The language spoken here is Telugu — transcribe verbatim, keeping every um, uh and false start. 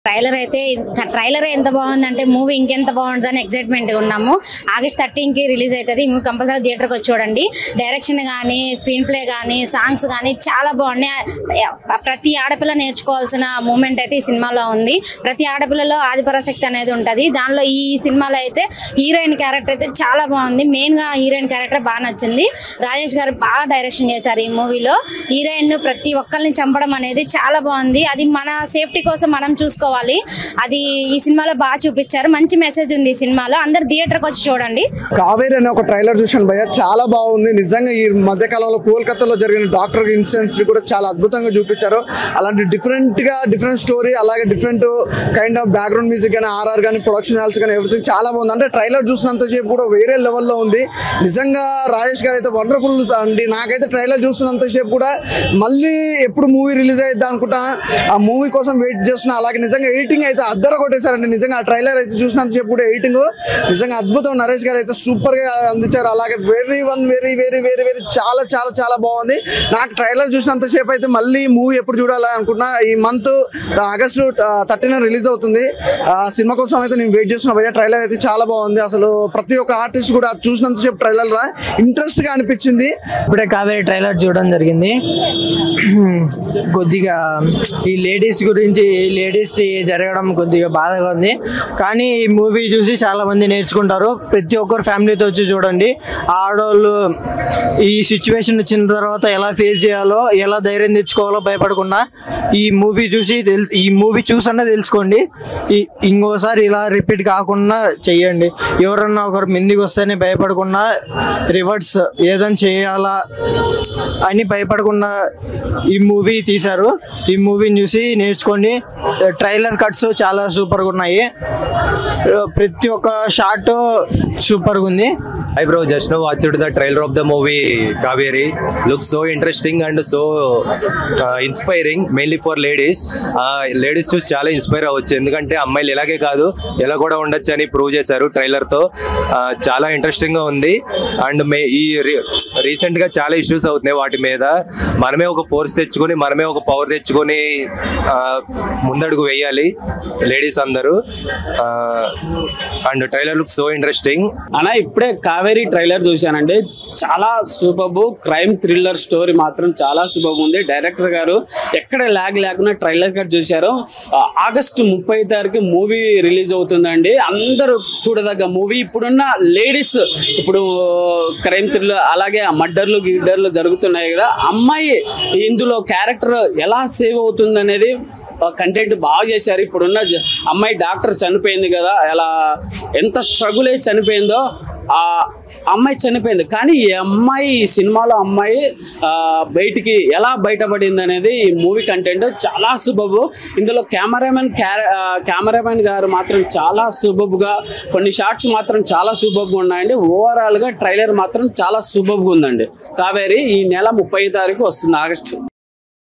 ట్రైలర్ అయితే ట్రైలర్ ఎంత బాగుందంటే మూవీ ఇంకెంత బాగుంటుందని ఎక్సైట్మెంట్ గా ఉన్నాము. ఆగస్ట్ థర్టీన్ కి రిలీజ్ అవుతుంది. మూవీ కంపల్సరీ థియేటర్ కి వచ్చి చూడండి. డైరెక్షన్ గానీ, స్క్రీన్ ప్లే గానీ, సాంగ్స్ గానీ చాలా బాగున్నాయి. ప్రతి ఆడపిల్ల నేర్చుకోవాల్సిన మూమెంట్ అయితే ఈ సినిమాలో ఉంది. ప్రతి ఆడపిల్లలో ఆదిపరాశక్తి అనేది ఉంటది. దానిలో ఈ సినిమాలో అయితే హీరోయిన్ క్యారెక్టర్ అయితే చాలా బాగుంది. మెయిన్ గా హీరోయిన్ క్యారెక్టర్ బాగా నచ్చింది. రాజేష్ గారు బాగా డైరెక్షన్ చేశారు ఈ మూవీలో. హీరోయిన్ ప్రతి ఒక్కరిని చంపడం అనేది చాలా బాగుంది. అది మన సేఫ్టీ కోసం మనం చూసుకోవాలి. అది ఈ సినిమాలో బాగా చూపించారు. మంచి మెసేజ్ ఉంది ఈ సినిమాలో. అందరు థియేటర్ కి వచ్చి చూడండి. కావేరి అనే ఒక ట్రైలర్ చూసాను భయ్య, చాలా బాగుంది. నిజంగా ఈ మధ్య కాలంలో కోల్కతాలో జరిగిన డాక్టర్ ఇన్సిడెంట్స్ కూడా చాలా అద్భుతంగా చూపించారు. అలాంటి డిఫరెంట్ గా డిఫరెంట్ స్టోరీ, అలాగే different kind of background music కానీ, ఆర్ఆర్ కానీ, ప్రొడక్షన్ హాల్స్ కానీ, ఎవ్రీథింగ్ చాలా బాగుంది. అంటే ట్రైలర్ చూసినంత సేపు కూడా వేరే లెవెల్లో ఉంది. నిజంగా రాజేష్ గారు అయితే వండర్ఫుల్ అండి. నాకైతే ట్రైలర్ చూస్తున్నంత సేపు కూడా మళ్ళీ ఎప్పుడు మూవీ రిలీజ్ అయ్యిద్దా అనుకుంటా ఆ మూవీ కోసం వెయిట్ చేస్తున్నా. అలాగే నిజంగా ఎడిటింగ్ అయితే అద్దర కొట్టేశారండి. నిజంగా ఆ ట్రైలర్ అయితే చూసినంత సేపు కూడా ఎడిటింగ్ నిజంగా అద్భుతం. నరేష్ గారు అయితే సూపర్ గా అందించారు. అలాగే very one very very very very చాలా చాలా చాలా బాగుంది. నాకు ట్రైలర్ చూసినంత సేపు అయితే మళ్ళీ మూవీ ఎప్పుడు చూడాలి అనుకుంటున్నా. ఈ మంత్ ఆగస్టు థర్టీన్ రిలీజ్ అవుతుంది. ఆ సినిమా కోసం అయితే నేను వెయిట్ చేస్తున్నా భయ్య. ట్రైలర్ అయితే చాలా బాగుంది. అసలు ప్రతి ఒక్క ఆర్టిస్ట్ కూడా చూసినంత సేపు ట్రైలర్ రా ఇంట్రెస్ట్ గా అనిపించింది. ఇప్పుడే కావేరి ట్రైలర్ చూడడం జరిగింది. కొద్దిగా ఈ లేడీస్ గురించి లేడీస్ జరగడం కొద్దిగా బాధగా ఉంది. కానీ ఈ మూవీ చూసి చాలా మంది నేర్చుకుంటారు. ప్రతి ఒక్కరు ఫ్యామిలీతో వచ్చి చూడండి. ఆడవాళ్ళు ఈ సిచ్యువేషన్ వచ్చిన తర్వాత ఎలా ఫేస్ చేయాలో, ఎలా ధైర్యం తెచ్చుకోవాలో భయపడకుండా ఈ మూవీ చూసి ఈ మూవీ చూసన్నా తెలుసుకోండి. ఈ ఇంకోసారి ఇలా రిపీట్ కాకుండా చెయ్యండి. ఎవరన్నా ఒకరు ముందుకు వస్తేనే భయపడకుండా రివర్స్ ఏదైనా చేయాలా అని భయపడకుండా ఈ మూవీ తీశారు. ఈ మూవీని చూసి నేర్చుకోండి. ట్రైలర్ కట్స్ చాలా సూపర్గా ఉన్నాయి. ప్రతి ఒక్క షాట్ సూపర్గా ఉంది. Hi bro, just now watched the trailer of the movie Kaveri. Looks so interesting and so uh, inspiring, mainly for ladies. Uh, ladies చూసి చాలా ఇన్స్పైర్ అవ్వచ్చు. ఎందుకంటే అమ్మాయిలు ఎలాగే కాదు ఎలా కూడా ఉండొచ్చు అని ప్రూవ్ చేశారు ట్రైలర్తో. చాలా ఇంట్రెస్టింగ్గా ఉంది. అండ్ మే ఈ రీసెంట్గా చాలా ఇష్యూస్ అవుతున్నాయి. వాటి మీద మనమే ఒక ఫోర్స్ తెచ్చుకొని, మనమే ఒక పవర్ తెచ్చుకొని ముందడుగు వేయాలి లేడీస్ అందరూ. And trailer looks so interesting. అలా ఇప్పుడే కావేరీ ట్రైలర్ చూశానండి. చాలా సూపర్. క్రైమ్ థ్రిల్లర్ స్టోరీ మాత్రం చాలా సూపర్ ఉంది. డైరెక్టర్ గారు ఎక్కడ ల్యాగ్ లేకుండా ట్రైలర్ కట్ చూశారు. ఆగస్టు ముప్పై తారీఖు మూవీ రిలీజ్ అవుతుందండి. అందరూ చూడదగ్గ మూవీ. ఇప్పుడున్న లేడీస్ ఇప్పుడు క్రైమ్ థ్రిల్లర్ అలాగే మర్డర్లు గిడ్డర్లు జరుగుతున్నాయి కదా, అమ్మాయి ఇందులో క్యారెక్టర్ ఎలా సేవ్ అవుతుంది అనేది కంటెంట్ బాగా చేశారు. ఇప్పుడున్న అమ్మాయి డాక్టర్ చనిపోయింది కదా, ఎలా ఎంత స్ట్రగుల్ అయ్యి చనిపోయిందో ఆ అమ్మాయి చనిపోయింది. కానీ ఈ అమ్మాయి ఈ సినిమాలో అమ్మాయి బయటికి ఎలా బయటపడింది అనేది ఈ మూవీ కంటెంట్ చాలా సూపర్బ్. ఇందులో కెమెరామెన్ కెమెరామెన్ గారు మాత్రం చాలా సూపర్బ్గా, కొన్ని షార్ట్స్ మాత్రం చాలా సూపర్గా ఉన్నాయండి. ఓవరాల్గా ట్రైలర్ మాత్రం చాలా సూపర్గా ఉందండి. కావేరి ఈ నెల ముప్పై తారీఖు వస్తుంది ఆగస్టు.